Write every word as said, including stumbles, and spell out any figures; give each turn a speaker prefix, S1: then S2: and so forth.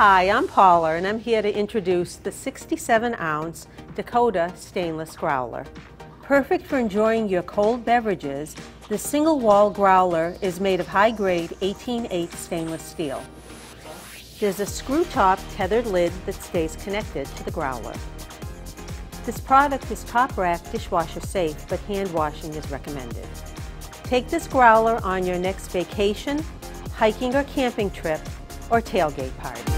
S1: Hi, I'm Paula and I'm here to introduce the sixty-seven ounce Dakota stainless growler. Perfect for enjoying your cold beverages, the single wall growler is made of high-grade eighteen eighths stainless steel. There's a screw-top tethered lid that stays connected to the growler. This product is top rack dishwasher safe, but hand washing is recommended. Take this growler on your next vacation, hiking or camping trip, or tailgate party.